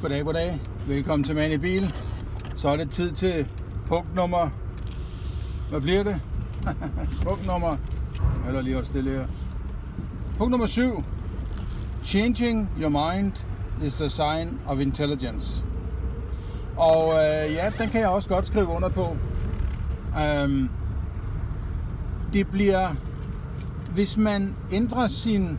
Goddag. Velkommen til Mand i Bil. Så er det tid til punkt nummer... Hvad bliver det? Punkt nummer... Jeg holder lige stille her. Punkt nummer 7. Changing your mind is a sign of intelligence. Og ja, den kan jeg også godt skrive under på. Det bliver... Hvis man ændrer sin...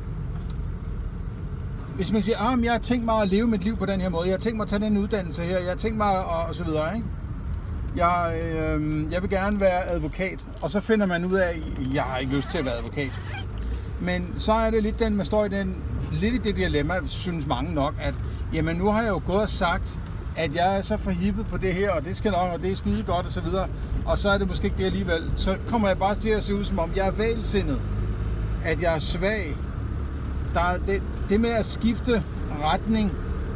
Hvis man siger, jeg har tænkt mig at leve mit liv på den her måde, jeg har tænkt mig at tage den uddannelse her, jeg har tænkt mig og så videre, ikke? Jeg vil gerne være advokat, og så finder man ud af, at jeg har ikke lyst til at være advokat. Men så er det lidt man står i lidt i det dilemma, synes mange nok, at jamen nu har jeg jo gået og sagt, at jeg er så forhippet på det her, og det skal nok, og det er skide godt og så videre, og så er det måske ikke det alligevel. Så kommer jeg bare til at se ud som om, jeg er vælsindet, at jeg er svag. Det med at skifte retning,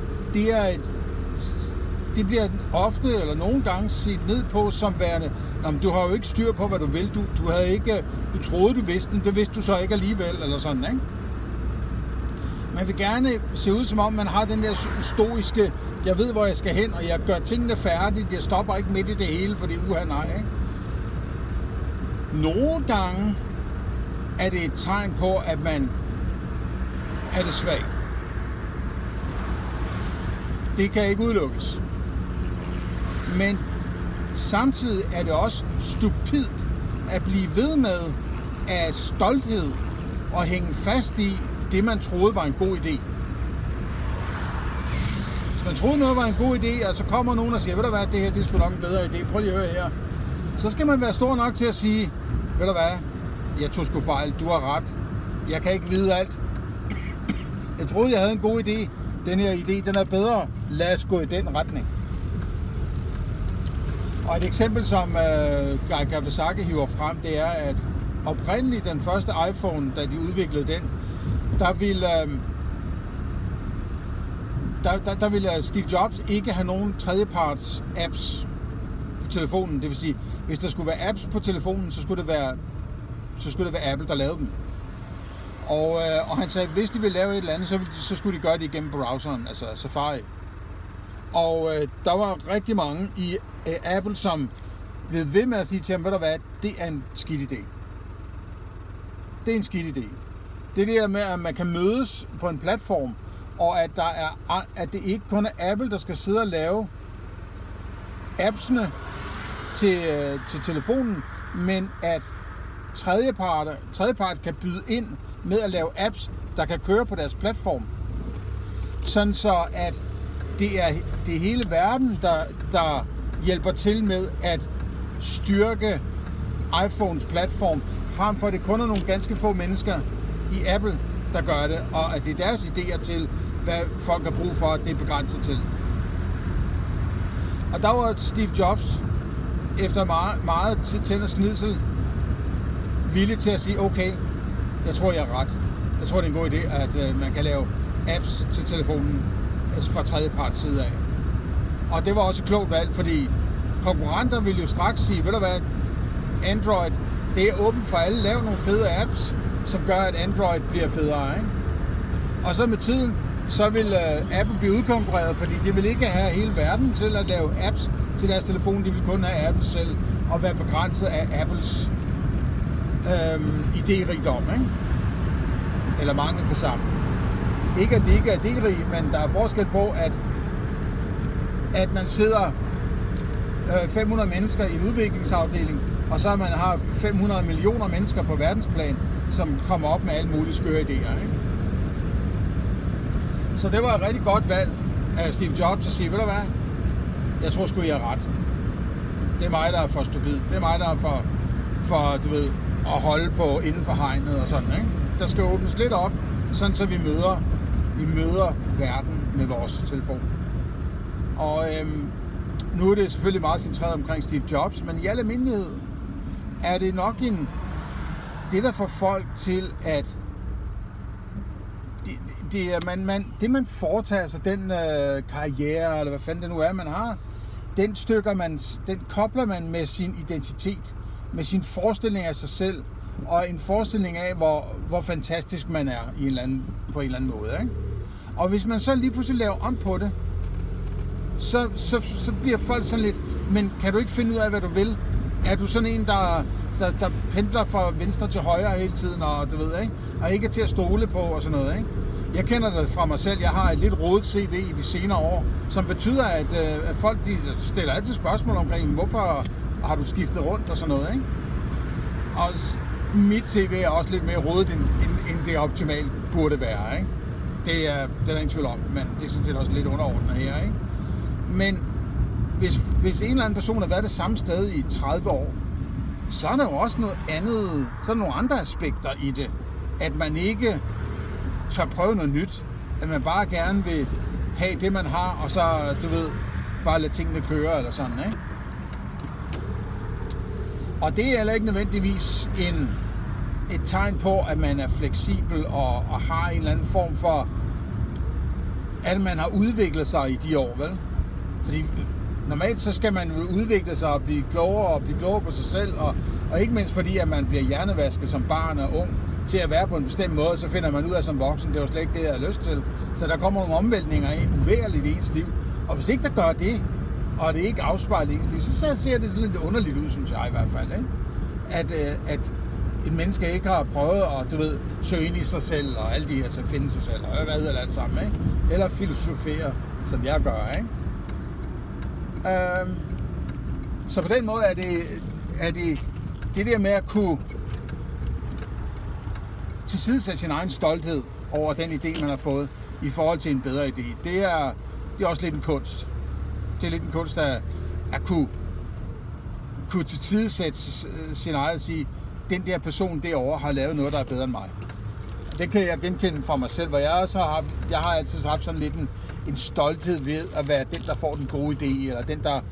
det bliver ofte eller nogle gange set ned på som værende, du har jo ikke styr på, hvad du vil. Du troede, du vidste det vidste du så ikke alligevel, eller sådan, ikke? Man vil gerne se ud som om, man har den der stoiske, jeg ved, hvor jeg skal hen, og jeg gør tingene færdige, jeg stopper ikke midt i det hele, fordi nej, ikke? Nogle gange er det et tegn på, at man er det svag. Det kan ikke udelukkes. Men samtidig er det også stupidt at blive ved med af stolthed og hænge fast i det, man troede var en god idé. Hvis man troede noget var en god idé, og så kommer nogen og siger, ved du hvad, det her det er sgu nok en bedre idé, prøv lige at høre her. Så skal man være stor nok til at sige, ved du hvad, jeg tog sgu fejl, du har ret, jeg kan ikke vide alt. Jeg troede, jeg havde en god idé. Den her idé, den er bedre. Lad os gå i den retning. Og et eksempel, som Guy Kawasaki hiver frem, det er, at oprindeligt den første iPhone, da de udviklede den, der ville Steve Jobs ikke have nogen tredjeparts apps på telefonen. Det vil sige, hvis der skulle være apps på telefonen, så skulle det være Apple, der lavede dem. Og han sagde, at hvis de ville lave et eller andet, så skulle de gøre det igennem browseren, altså Safari. Og der var rigtig mange i Apple, som blev ved med at sige til ham, ved du hvad, det er en skidt idé. Det er en skidt idé. Det der med, at man kan mødes på en platform, og at det ikke kun er Apple, der skal sidde og lave appsene til telefonen, men at tredjepart kan byde ind med at lave apps, der kan køre på deres platform. Sådan så, at det er hele verden, der hjælper til med at styrke iPhones platform, frem for at det kun er nogle ganske få mennesker i Apple, der gør det, og at det er deres idéer til, hvad folk har brug for, at det er begrænset til. Og der var Steve Jobs, efter meget tænd og snidsel, villig til at sige, okay, jeg tror, jeg er ret. Jeg tror, det er en god idé, at man kan lave apps til telefonen fra tredjepart side af. Og det var også et klogt valg, fordi konkurrenter vil jo straks sige, ved du hvad, Android, det er åbent for alle. Lav nogle fede apps, som gør, at Android bliver federe, ikke? Og så med tiden, så vil Apple blive udkonkurreret, fordi de vil ikke have hele verden til at lave apps til deres telefon. De vil kun have Apple selv og være begrænset af Apples idérigdom, ikke? Eller mangel på sammen. Ikke at det ikke er idérige, men der er forskel på, at man sidder 500 mennesker i en udviklingsafdeling, og så man har 500 millioner mennesker på verdensplan, som kommer op med alle mulige skøre idéer, ikke? Så det var et rigtig godt valg af Steve Jobs at sige, ved du hvad, jeg tror sgu, jeg er ret. Det er mig, der er for stupid. Det er mig, der er for du ved, at holde på inden for hegnet og sådan, ikke? Der skal åbnes lidt op, sådan så vi møder verden med vores telefon. Og nu er det selvfølgelig meget centreret omkring Steve Jobs, men i al almindelighed er det nok det, der får folk til at det man foretager sig, den karriere, eller hvad fanden det nu er, man har, den kobler man med sin identitet, med sin forestilling af sig selv, og en forestilling af, hvor fantastisk man er på en eller anden måde, ikke? Og hvis man så lige pludselig laver om på det, så bliver folk sådan lidt, men kan du ikke finde ud af, hvad du vil? Er du sådan en, der pendler fra venstre til højre hele tiden, og du ved, ikke? Og ikke er til at stole på og sådan noget, ikke? Jeg kender det fra mig selv. Jeg har et lidt rodet CV i de senere år, som betyder, at folk de stiller altid spørgsmål omkring, hvorfor har du skiftet rundt og sådan noget, ikke? Og mit CV er også lidt mere rodet, end det optimalt burde være, ikke? Det er der ingen tvivl om, men det er sådan set også lidt underordnet her, ikke? Men hvis en eller anden person har været det samme sted i 30 år, så er der jo også noget andet, så er der nogle andre aspekter i det. At man ikke tør prøve noget nyt, at man bare gerne vil have det, man har, og så, du ved, bare lade tingene køre, eller sådan, ikke? Og det er heller ikke nødvendigvis et tegn på, at man er fleksibel og har en eller anden form for, at man har udviklet sig i de år, vel? Fordi normalt så skal man jo udvikle sig og blive klogere på sig selv, og ikke mindst fordi, at man bliver hjernevasket som barn og ung til at være på en bestemt måde, så finder man ud af som voksen, det er jo slet ikke det, jeg har lyst til. Så der kommer nogle omvæltninger uværligt i ens liv. Og hvis ikke der gør det, og det ikke afspejler ens liv, så ser det sådan lidt underligt ud, synes jeg i hvert fald, ikke? At et menneske ikke har prøvet at, du ved, søge ind i sig selv, og alt det her til at finde sig selv, og hvad hedder det alt sammen, ikke? Eller filosofere, som jeg gør, ikke? Så på den måde er det der med at kunne tilsidesætte sin egen stolthed over den idé, man har fået, i forhold til en bedre idé. Det er også lidt en kunst. Det er lidt en kunst at kunne tilsidesætte sin eget og sige, den der person derovre har lavet noget, der er bedre end mig. Den kan jeg genkende fra mig selv, hvor jeg har altid haft sådan lidt en stolthed ved at være den, der får den gode idé, eller den, der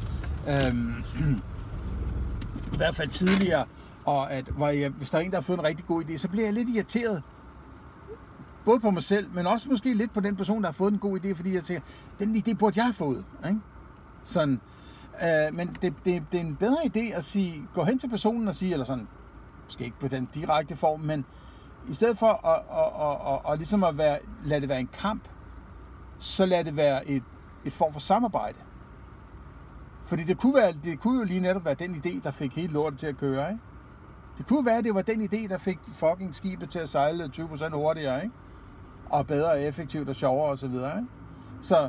i hvert fald tidligere, og hvis der er en, der har fået en rigtig god idé, så bliver jeg lidt irriteret. Både på mig selv, men også måske lidt på den person, der har fået en god idé, fordi jeg tænker, den idé burde jeg have fået, ikke? Sådan. Men det er en bedre idé at sige, gå hen til personen og sige, eller sådan, måske ikke på den direkte form, men i stedet for at ligesom lade det være en kamp, så lad det være et form for samarbejde. Fordi det kunne jo lige netop være den idé, der fik hele lortet til at køre, ikke? Det kunne være, at det var den idé, der fik fucking skibet til at sejle 20% hurtigere, ikke? Og bedre, effektivt og sjovere og så videre, ikke? Så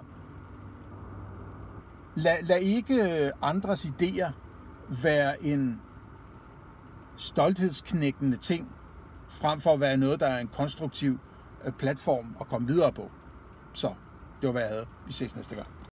lad ikke andres idéer være en stolthedsknækkende ting, frem for at være noget, der er en konstruktiv platform at komme videre på. Så, det var hvad jeg havde. Vi ses næste gang.